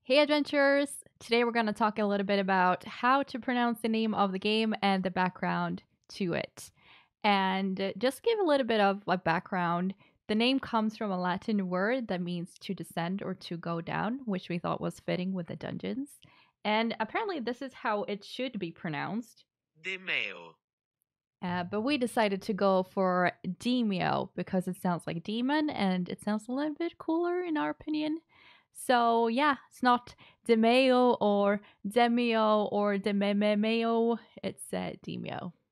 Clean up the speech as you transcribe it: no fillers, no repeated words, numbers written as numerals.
Hey adventurers! Today we're going to talk a little bit about how to pronounce the name of the game and the background to it. And just give a little bit of a background. The name comes from a Latin word that means to descend or to go down, which we thought was fitting with the dungeons. And apparently this is how it should be pronounced. Demeo. But we decided to go for Demeo because it sounds like demon and it sounds a little bit cooler in our opinion. So yeah, it's not Demeo or Demeo or Dememeo, it's Demeo.